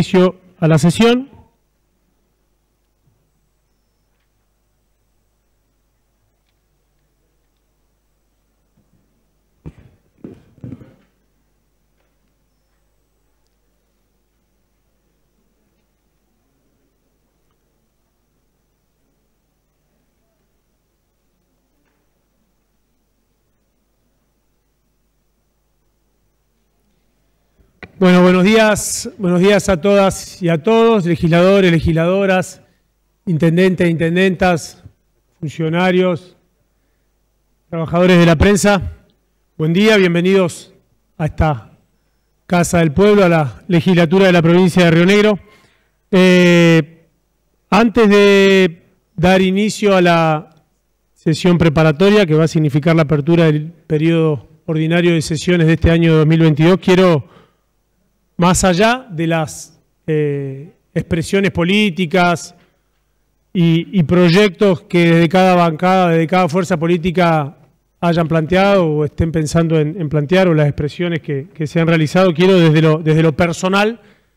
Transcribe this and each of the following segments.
Inicio a la sesión. Bueno, buenos días a todas y a todos, legisladores, legisladoras, intendentes, intendentas, funcionarios, trabajadores de la prensa. Buen día, bienvenidos a esta Casa del Pueblo, a la legislatura de la provincia de Río Negro. Antes de dar inicio a la sesión preparatoria, que va a significar la apertura del periodo ordinario de sesiones de este año 2022, quiero, más allá de las expresiones políticas y proyectos que desde cada bancada, desde cada fuerza política hayan planteado o estén pensando en plantear, o las expresiones que se han realizado, quiero desde lo personal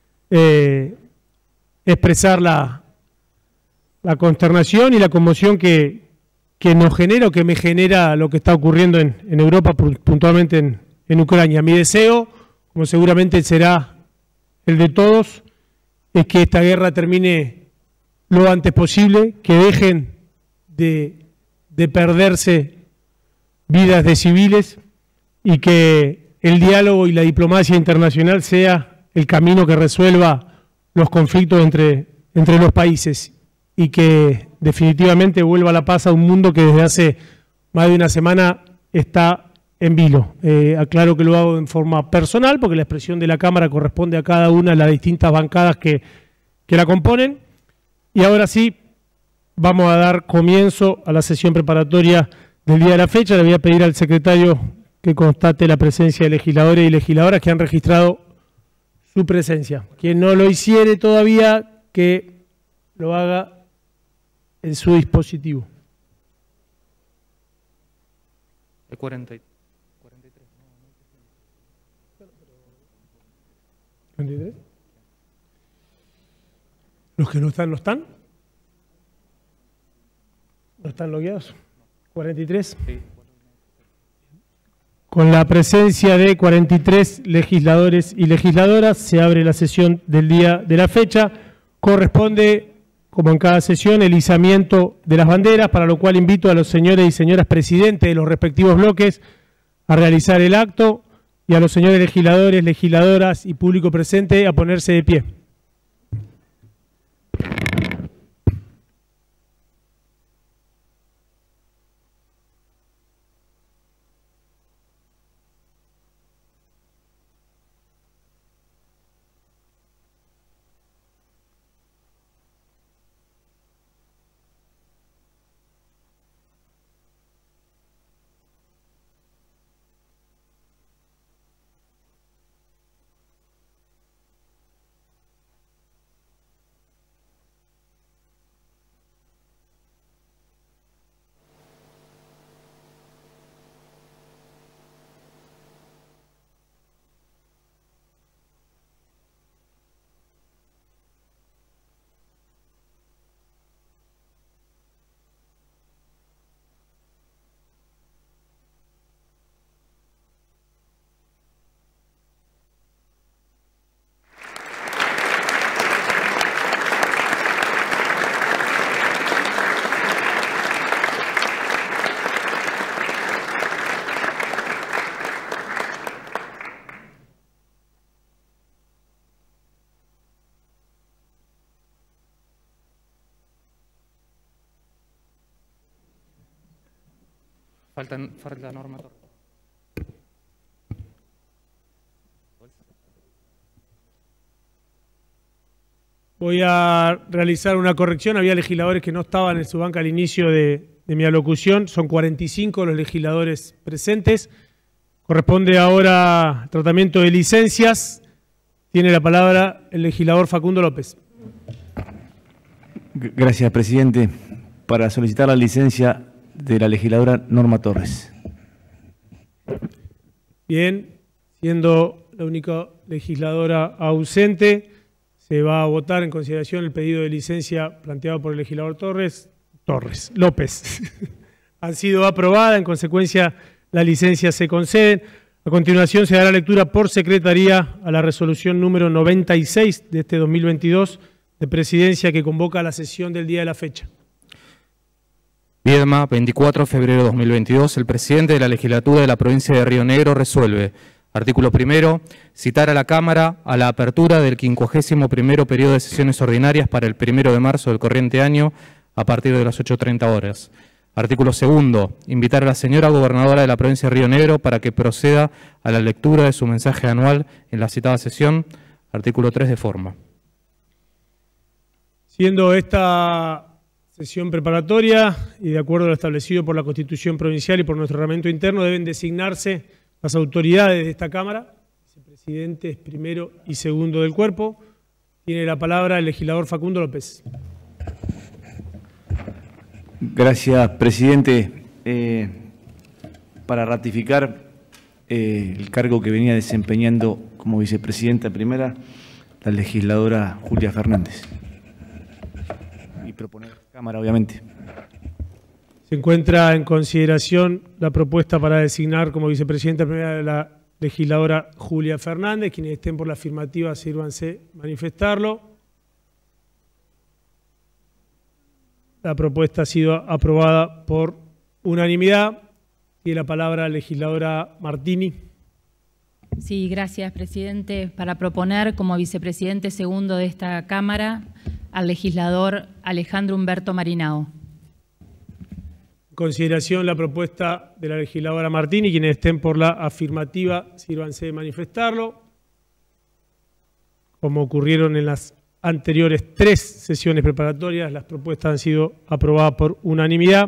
expresar la consternación y la conmoción que nos genera o que me genera lo que está ocurriendo en Europa, puntualmente en Ucrania. Mi deseo, como seguramente será el de todos, es que esta guerra termine lo antes posible, que dejen de perderse vidas de civiles y que el diálogo y la diplomacia internacional sea el camino que resuelva los conflictos entre los países y que definitivamente vuelva la paz a un mundo que desde hace más de una semana está en vilo. Aclaro que lo hago en forma personal porque la expresión de la Cámara corresponde a cada una de las distintas bancadas que la componen. Y ahora sí, vamos a dar comienzo a la sesión preparatoria del día de la fecha. Le voy a pedir al secretario que constate la presencia de legisladores y legisladoras que han registrado su presencia. Quien no lo hiciere todavía, que lo haga en su dispositivo. El 43. 23. Los que no están, ¿no están? ¿No están logueados? 43. Sí. Con la presencia de 43 legisladores y legisladoras, se abre la sesión del día de la fecha. Corresponde, como en cada sesión, el izamiento de las banderas, para lo cual invito a los señores y señoras presidentes de los respectivos bloques a realizar el acto y a los señores legisladores, legisladoras y público presente a ponerse de pie. Falta Norma Torres. Voy a realizar una corrección. Había legisladores que no estaban en su banca al inicio de mi alocución. Son 45 los legisladores presentes. Corresponde ahora tratamiento de licencias. Tiene la palabra el legislador Facundo López. Gracias, presidente. Para solicitar la licencia de la legisladora Norma Torres. Bien, siendo la única legisladora ausente, Se va a votar en consideración el pedido de licencia planteado por el legislador López. Han sido aprobadas, en consecuencia las licencias se conceden. A continuación se dará lectura por secretaría a la resolución número 96 de este 2022 de Presidencia que convoca a la sesión del día de la fecha. Viedma, 24 de febrero de 2022, el presidente de la legislatura de la provincia de Río Negro resuelve. Artículo primero, citar a la Cámara a la apertura del 51º periodo de sesiones ordinarias para el 1 de marzo del corriente año a partir de las 8:30 horas. Artículo segundo, invitar a la señora gobernadora de la provincia de Río Negro para que proceda a la lectura de su mensaje anual en la citada sesión. Artículo 3 de forma. Siendo esta sesión preparatoria y de acuerdo a lo establecido por la Constitución Provincial y por nuestro reglamento interno, deben designarse las autoridades de esta Cámara, vicepresidentes primero y segundo del cuerpo. Tiene la palabra el legislador Facundo López. Gracias, presidente. Para ratificar el cargo que venía desempeñando como vicepresidenta primera, la legisladora Julia Fernández. Y proponer a la Cámara, obviamente. Se encuentra en consideración la propuesta para designar como vicepresidenta primera de la legisladora Julia Fernández. Quienes estén por la afirmativa, sírvanse manifestarlo. La propuesta ha sido aprobada por unanimidad. Tiene la palabra la legisladora Martini. Sí, gracias, presidente. Para proponer como vicepresidente segundo de esta Cámara al legislador Alejandro Humberto Marinao. En consideración la propuesta de la legisladora Martini, quienes estén por la afirmativa, sírvanse de manifestarlo. Como ocurrieron en las anteriores 3 sesiones preparatorias, las propuestas han sido aprobadas por unanimidad.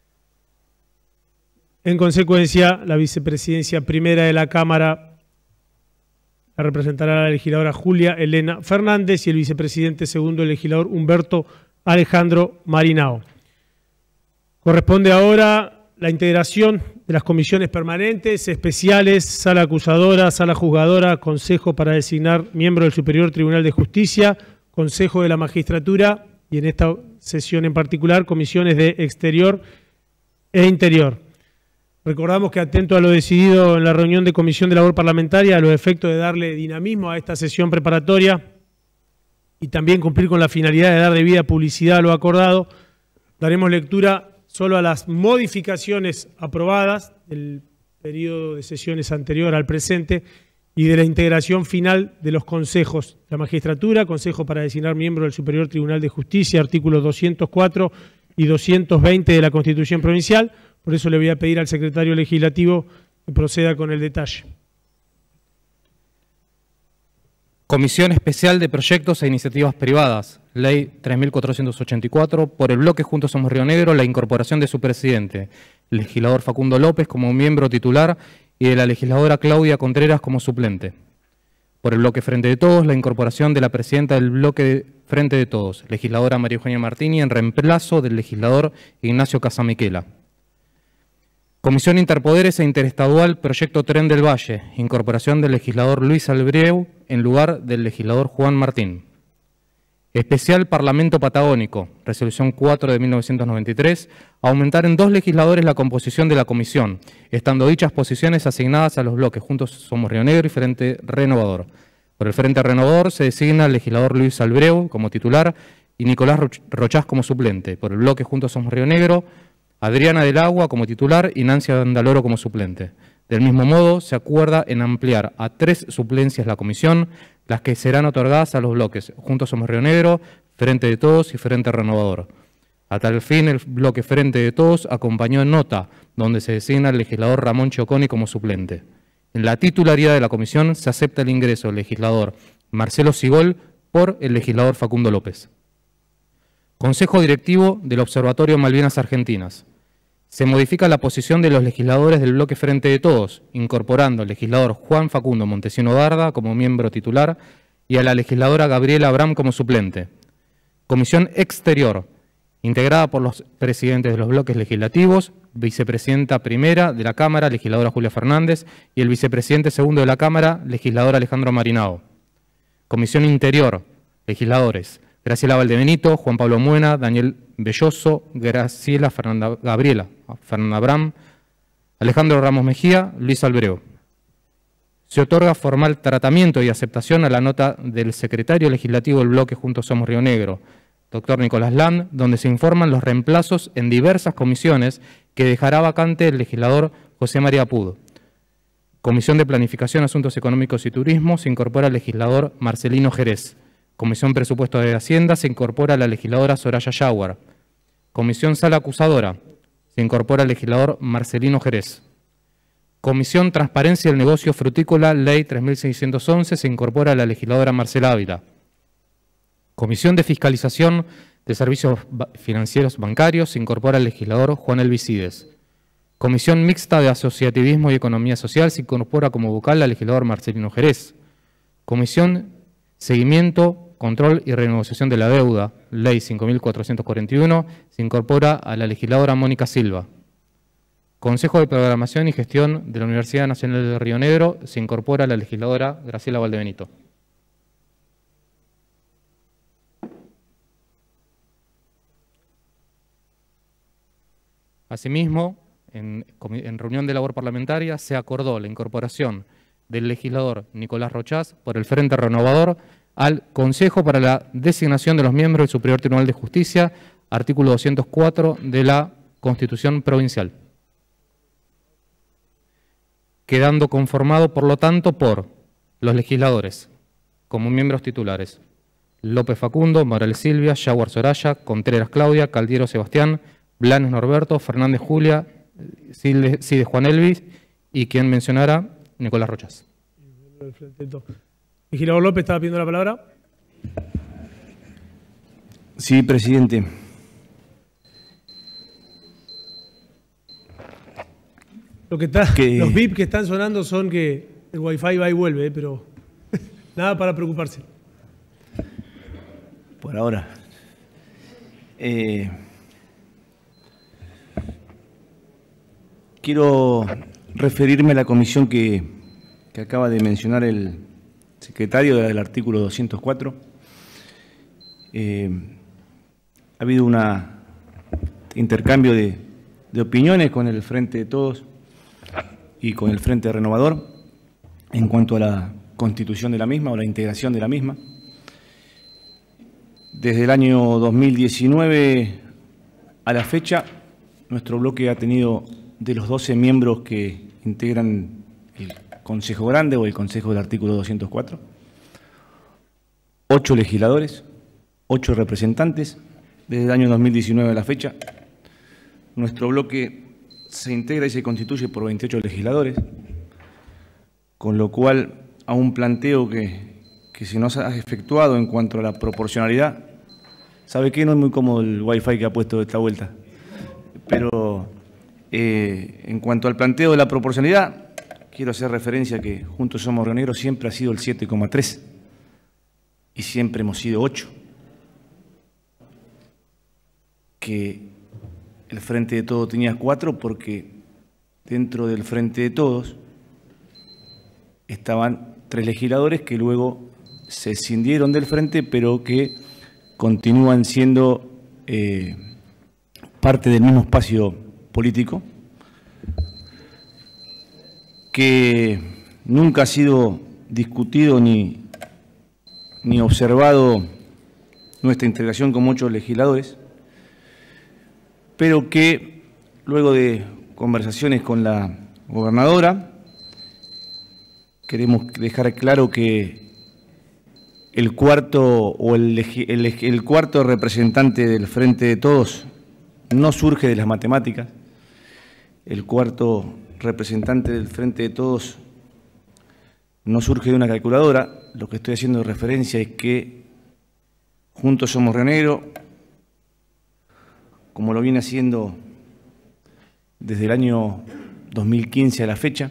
En consecuencia, la vicepresidencia primera de la Cámara la representará la legisladora Julia Elena Fernández y el vicepresidente segundo, el legislador Humberto Alejandro Marinao. Corresponde ahora la integración de las comisiones permanentes, especiales, sala acusadora, sala juzgadora, consejo para designar miembro del Superior Tribunal de Justicia, consejo de la magistratura y en esta sesión en particular comisiones de exterior e interior. Recordamos que atento a lo decidido en la reunión de Comisión de Labor Parlamentaria, a los efectos de darle dinamismo a esta sesión preparatoria y también cumplir con la finalidad de dar debida publicidad a lo acordado, daremos lectura solo a las modificaciones aprobadas del periodo de sesiones anterior al presente y de la integración final de los consejos. La magistratura, consejo para designar miembro del Superior Tribunal de Justicia, artículos 204 y 220 de la Constitución Provincial. Por eso le voy a pedir al secretario legislativo que proceda con el detalle. Comisión Especial de Proyectos e Iniciativas Privadas, Ley 3.484, por el bloque Juntos Somos Río Negro, la incorporación de su presidente, el legislador Facundo López como miembro titular y de la legisladora Claudia Contreras como suplente. Por el bloque Frente de Todos, la incorporación de la presidenta del bloque Frente de Todos, legisladora María Eugenia Martini, en reemplazo del legislador Ignacio Casamiquela. Comisión Interpoderes e Interestadual Proyecto Tren del Valle, incorporación del legislador Luis Albreu en lugar del legislador Juan Martín. Especial Parlamento Patagónico, resolución 4 de 1993, aumentar en 2 legisladores la composición de la comisión, estando dichas posiciones asignadas a los bloques Juntos Somos Río Negro y Frente Renovador. Por el Frente Renovador se designa el legislador Luis Albreu como titular y Nicolás Rochás como suplente. Por el bloque Juntos Somos Río Negro, Adriana del Agua como titular y Nancy Andaloro como suplente. Del mismo modo, se acuerda en ampliar a 3 suplencias la comisión, las que serán otorgadas a los bloques Juntos Somos Río Negro, Frente de Todos y Frente Renovador. A tal fin, el bloque Frente de Todos acompañó en nota, donde se designa al legislador Ramón Chioconi como suplente. En la titularidad de la comisión se acepta el ingreso del legislador Marcelo Sigol por el legislador Facundo López. Consejo Directivo del Observatorio Malvinas Argentinas. Se modifica la posición de los legisladores del bloque Frente de Todos, incorporando al legislador Juan Facundo Montesino Darda como miembro titular y a la legisladora Gabriela Abram como suplente. Comisión Exterior, integrada por los presidentes de los bloques legislativos, vicepresidenta primera de la Cámara, legisladora Julia Fernández, y el vicepresidente segundo de la Cámara, legislador Alejandro Marinao. Comisión Interior, Legisladores: Graciela Valdebenito, Juan Pablo Muena, Daniel Belloso, Graciela Gabriela Fernanda Bram, Alejandro Ramos Mejía, Luis Albereo. Se otorga formal tratamiento y aceptación a la nota del secretario legislativo del bloque Juntos Somos Río Negro, doctor Nicolás Land, donde se informan los reemplazos en diversas comisiones que dejará vacante el legislador José María Pud. Comisión de Planificación, Asuntos Económicos y Turismo, se incorpora el legislador Marcelino Jerez. Comisión Presupuesto de Hacienda, se incorpora la legisladora Soraya Yauer. Comisión Sala Acusadora, se incorpora el legislador Marcelino Jerez. Comisión Transparencia del Negocio Frutícola, Ley 3611, se incorpora la legisladora Marcela Ávila. Comisión de Fiscalización de Servicios Financieros Bancarios, se incorpora el legislador Juan Elvisides. Comisión Mixta de Asociativismo y Economía Social, se incorpora como vocal el legislador Marcelino Jerez. Comisión Seguimiento, Control y Renegociación de la Deuda, Ley 5441, se incorpora a la legisladora Mónica Silva. Consejo de Programación y Gestión de la Universidad Nacional de Río Negro, se incorpora la legisladora Graciela Valdebenito. Asimismo, en reunión de labor parlamentaria se acordó la incorporación del legislador Nicolás Rochás por el Frente Renovador al Consejo para la designación de los miembros del Superior Tribunal de Justicia, artículo 204 de la Constitución Provincial, quedando conformado, por lo tanto, por los legisladores como miembros titulares: López Facundo, Morales Silvia, Yauer Soraya, Contreras Claudia, Caldiero Sebastián, Blanes Norberto, Fernández Julia, Cide Juan Elvis y quien mencionara, Nicolás Rochás. Legislador López, ¿estaba pidiendo la palabra? Sí, presidente. Los VIP que están sonando son que el Wi-Fi va y vuelve, pero nada para preocuparse. Por ahora. Quiero referirme a la comisión que acaba de mencionar el secretario del artículo 204. Ha habido un intercambio de opiniones con el Frente de Todos y con el Frente Renovador en cuanto a la constitución de la misma o la integración de la misma. Desde el año 2019 a la fecha, nuestro bloque ha tenido, de los 12 miembros que integran el Consejo Grande o el Consejo del artículo 204, 8 legisladores, 8 representantes. Desde el año 2019 a la fecha, nuestro bloque se integra y se constituye por 28 legisladores, con lo cual a un planteo que se nos ha efectuado en cuanto a la proporcionalidad, ¿sabe qué? No es muy cómodo el Wi-Fi que ha puesto de esta vuelta, pero en cuanto al planteo de la proporcionalidad, quiero hacer referencia a que Juntos Somos Río Negro siempre ha sido el 7,3 y siempre hemos sido 8. Que el Frente de Todos tenía 4 porque dentro del Frente de Todos estaban 3 legisladores que luego se escindieron del Frente, pero que continúan siendo parte del mismo espacio político, que nunca ha sido discutido ni observado nuestra integración con muchos legisladores, pero que luego de conversaciones con la gobernadora queremos dejar claro que el cuarto representante del Frente de Todos no surge de las matemáticas. El cuarto representante del Frente de Todos no surge de una calculadora. Lo que estoy haciendo referencia es que Juntos Somos Río Negro, como lo viene haciendo desde el año 2015 a la fecha,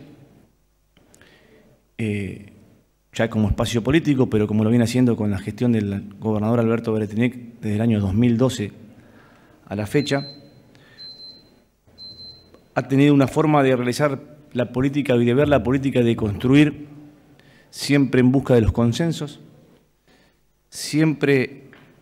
ya como espacio político, pero como lo viene haciendo con la gestión del gobernador Alberto Beretinec desde el año 2012 a la fecha, ha tenido una forma de realizar la política y de ver la política, de construir siempre en busca de los consensos, siempre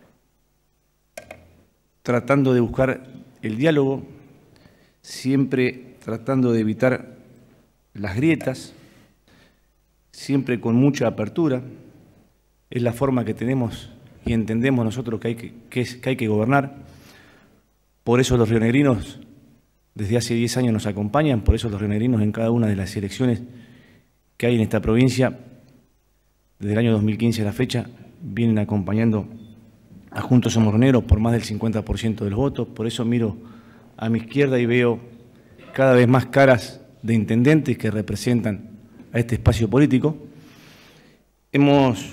tratando de buscar el diálogo, siempre tratando de evitar las grietas, siempre con mucha apertura. Es la forma que tenemos y entendemos nosotros que hay que gobernar. Por eso los rionegrinos desde hace 10 años nos acompañan, por eso los rionegrinos en cada una de las elecciones que hay en esta provincia, desde el año 2015 a la fecha, vienen acompañando a Juntos Somos Rioneros por más del 50% de los votos. Por eso miro a mi izquierda y veo cada vez más caras de intendentes que representan a este espacio político. Hemos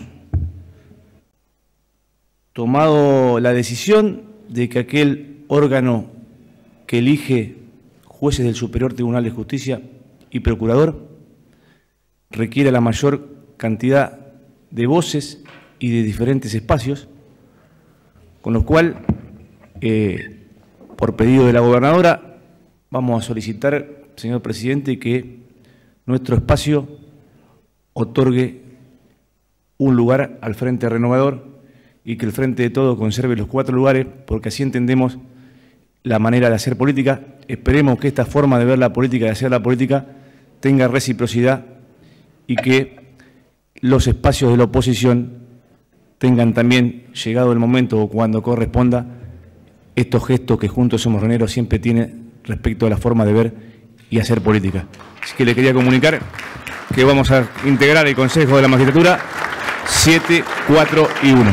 tomado la decisión de que aquel órgano que elige jueces del Superior Tribunal de Justicia y procurador requiere la mayor cantidad de voces y de diferentes espacios, con lo cual, por pedido de la gobernadora, vamos a solicitar, señor presidente, que nuestro espacio otorgue un lugar al Frente Renovador y que el Frente de Todos conserve los 4 lugares, porque así entendemos la manera de hacer política. Esperemos que esta forma de ver la política, de hacer la política, tenga reciprocidad y que los espacios de la oposición tengan también, llegado el momento o cuando corresponda, estos gestos que Juntos Somos Rioneros siempre tiene respecto a la forma de ver y hacer política. Así que le quería comunicar que vamos a integrar el Consejo de la Magistratura 7, 4 y 1.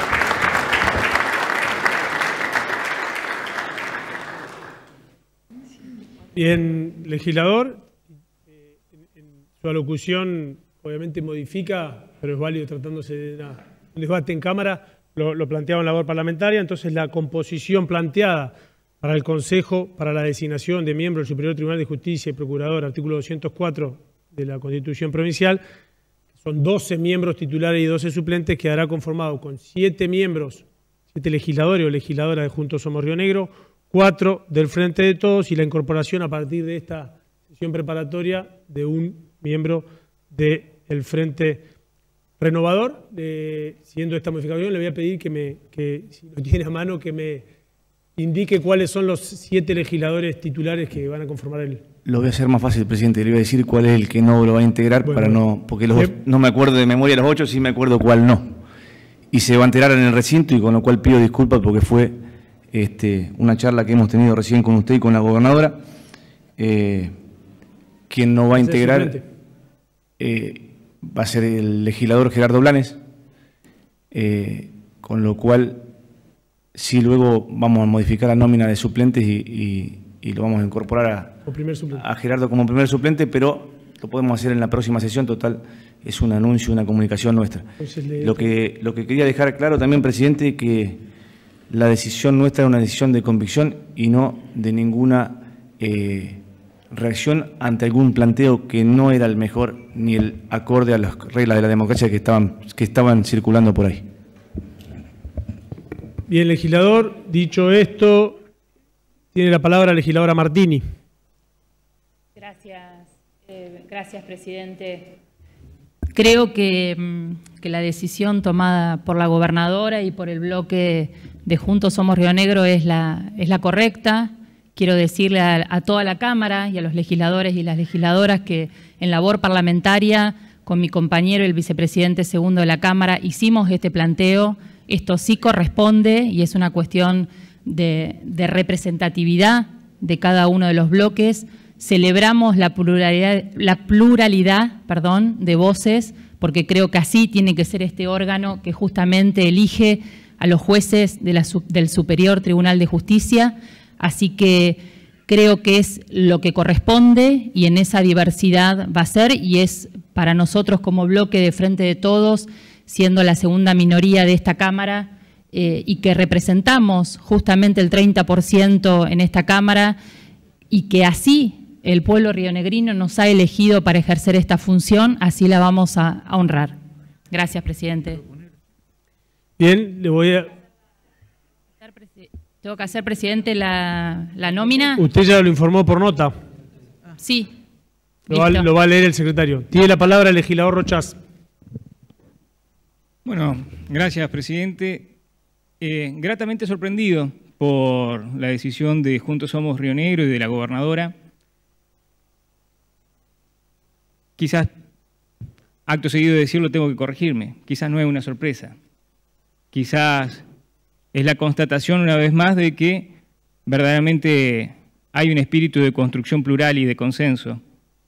Bien, legislador, en su alocución obviamente modifica, pero es válido tratándose de un debate en Cámara, lo planteaba en labor parlamentaria. Entonces la composición planteada para el Consejo, para la designación de miembros del Superior Tribunal de Justicia y Procurador, artículo 204 de la Constitución Provincial, son 12 miembros titulares y 12 suplentes, quedará conformado con 7 miembros, 7 legisladores o legisladoras de Juntos Somos Río Negro, 4 del Frente de Todos y la incorporación a partir de esta sesión preparatoria de un miembro del Frente Renovador. Siendo esta modificación, le voy a pedir que si lo tiene a mano, que me indique cuáles son los 7 legisladores titulares que van a conformar el... Lo voy a hacer más fácil, presidente. Le voy a decir cuál es el que no lo va a integrar, bueno, para no, porque no me acuerdo de memoria los 8, sí me acuerdo cuál no. Y se va a enterar en el recinto, y con lo cual pido disculpas porque fue una charla que hemos tenido recién con usted y con la gobernadora. Quien no va a integrar va a ser el legislador Gerardo Blanes, con lo cual sí luego vamos a modificar la nómina de suplentes y lo vamos a incorporar a Gerardo como primer suplente, pero lo podemos hacer en la próxima sesión. Total, es un anuncio, una comunicación nuestra. Lo que quería dejar claro también, presidente, que la decisión nuestra es una decisión de convicción y no de ninguna reacción ante algún planteo que no era el mejor ni el acorde a las reglas de la democracia que estaban circulando por ahí. Bien, legislador, dicho esto, tiene la palabra la legisladora Martini. Gracias, presidente. Creo que la decisión tomada por la gobernadora y por el bloque de Juntos Somos Río Negro es la correcta. Quiero decirle a toda la Cámara y a los legisladores y las legisladoras que en labor parlamentaria, con mi compañero, el vicepresidente segundo de la Cámara, hicimos este planteo. Esto sí corresponde y es una cuestión de representatividad de cada uno de los bloques. Celebramos la pluralidad de voces, porque creo que así tiene que ser este órgano que justamente elige a los jueces del Superior Tribunal de Justicia. Así que creo que es lo que corresponde y en esa diversidad va a ser, y es para nosotros como bloque de Frente de Todos, siendo la segunda minoría de esta Cámara y que representamos justamente el 30% en esta Cámara, y que así el pueblo rionegrino nos ha elegido para ejercer esta función, así la vamos a honrar. Gracias, presidente. Bien, le voy a... ¿Tengo que hacer, presidente, la nómina? Usted ya lo informó por nota. Sí. Lo va a leer el secretario. Tiene la palabra el legislador Rochas. Bueno, gracias, presidente. Gratamente sorprendido por la decisión de Juntos Somos Río Negro y de la gobernadora. Quizás, acto seguido de decirlo, tengo que corregirme. Quizás no es una sorpresa. Quizás es la constatación una vez más de que verdaderamente hay un espíritu de construcción plural y de consenso.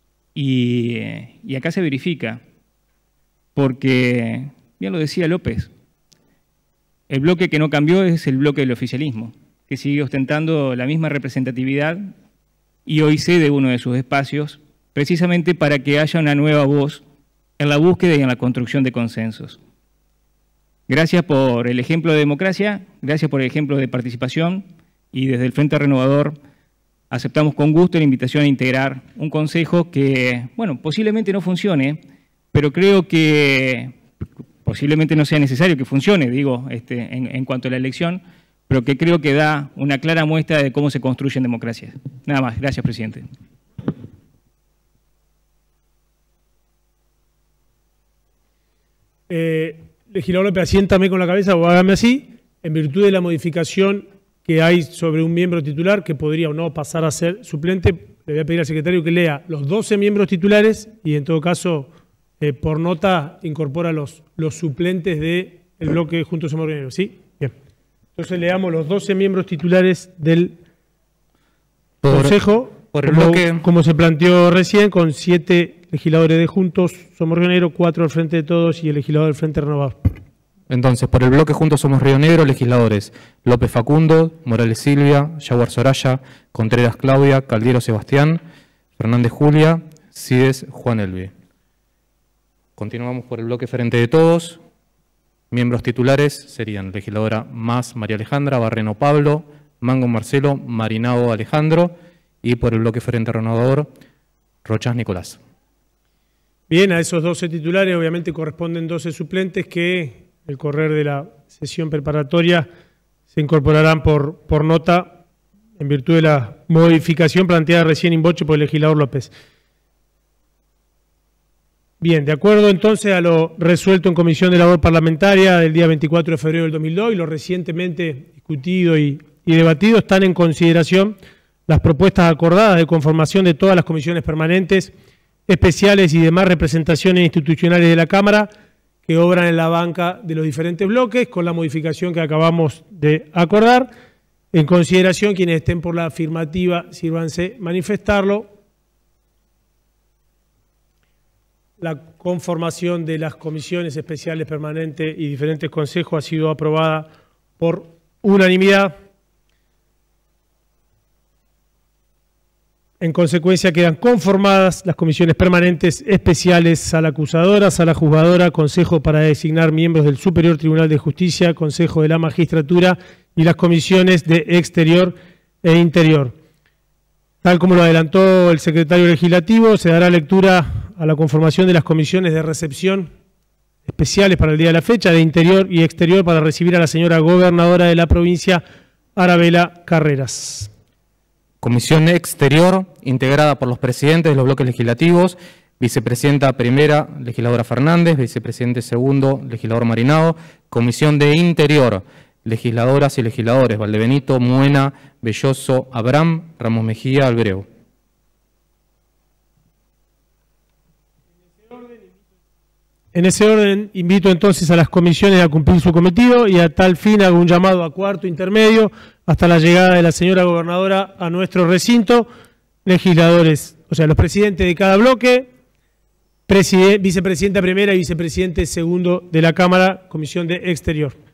Y acá se verifica, porque, bien lo decía López, el bloque que no cambió es el bloque del oficialismo, que sigue ostentando la misma representatividad y hoy cede uno de sus espacios precisamente para que haya una nueva voz en la búsqueda y en la construcción de consensos. Gracias por el ejemplo de democracia, gracias por el ejemplo de participación y desde el Frente Renovador aceptamos con gusto la invitación a integrar un consejo que, bueno, posiblemente no funcione, pero creo que posiblemente no sea necesario que funcione, digo, en cuanto a la elección, pero que creo que da una clara muestra de cómo se construyen democracias. Nada más. Gracias, presidente. Legislador López, asiéntame con la cabeza o hágame así, en virtud de la modificación que hay sobre un miembro titular que podría o no pasar a ser suplente, le voy a pedir al secretario que lea los 12 miembros titulares y en todo caso, por nota, incorpora los suplentes del bloque Juntos Somos Río Negro. ¿Sí? Bien. Entonces leamos los 12 miembros titulares del Consejo, como se planteó recién, con 7 legisladores de Juntos Somos Río Negro, 4 del Frente de Todos y el legislador del Frente Renovado. Entonces, por el bloque Juntos Somos Río Negro, legisladores López Facundo, Morales Silvia, Yaguar Soraya, Contreras Claudia, Caldiero Sebastián, Fernández Julia, Cides Juan Elvi. Continuamos por el bloque Frente de Todos. Miembros titulares serían legisladora Más María Alejandra, Barreno Pablo, Mango Marcelo, Marinao Alejandro y por el bloque Frente Renovador, Rochas Nicolás. Bien, a esos 12 titulares obviamente corresponden 12 suplentes que el correr de la sesión preparatoria se incorporarán por nota en virtud de la modificación planteada recién in voce por el legislador López. Bien, de acuerdo entonces a lo resuelto en Comisión de Labor Parlamentaria del día 24 de febrero del 2002 y lo recientemente discutido y debatido, están en consideración las propuestas acordadas de conformación de todas las comisiones permanentes, especiales y demás representaciones institucionales de la Cámara que obran en la banca de los diferentes bloques, con la modificación que acabamos de acordar. En consideración, quienes estén por la afirmativa, sírvanse manifestarlo. La conformación de las comisiones especiales permanentes y diferentes consejos ha sido aprobada por unanimidad. En consecuencia, quedan conformadas las comisiones permanentes especiales, sala acusadora, sala juzgadora, consejo para designar miembros del Superior Tribunal de Justicia, consejo de la magistratura y las comisiones de exterior e interior. Tal como lo adelantó el secretario legislativo, se dará lectura a la conformación de las comisiones de recepción especiales para el día de la fecha, de interior y exterior, para recibir a la señora gobernadora de la provincia, Arabela Carreras. Comisión Exterior, integrada por los presidentes de los bloques legislativos, vicepresidenta primera, legisladora Fernández, vicepresidente segundo, legislador Marinao. Comisión de Interior, legisladoras y legisladores Valdebenito, Muena, Belloso, Abraham, Ramos Mejía, Albreu. En ese orden, invito entonces a las comisiones a cumplir su cometido y a tal fin hago un llamado a cuarto intermedio hasta la llegada de la señora gobernadora a nuestro recinto. Legisladores, o sea, los presidentes de cada bloque, vicepresidenta primera y vicepresidente segundo de la Cámara, Comisión de Exterior.